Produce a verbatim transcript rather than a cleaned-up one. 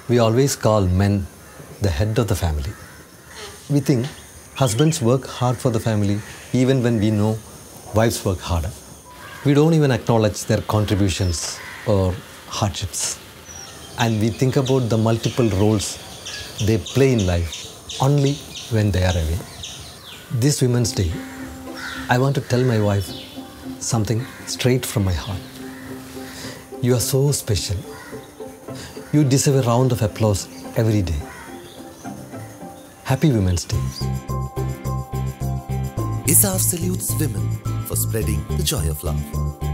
We always call men the head of the family. We think husbands work hard for the family even when we know wives work harder. We don't even acknowledge their contributions or hardships. And we think about the multiple roles they play in life only when they are away. This Women's Day, I want to tell my wife something straight from my heart. You are so special. You deserve a round of applause every day. Happy Women's Day. E S A F salutes women for spreading the joy of love.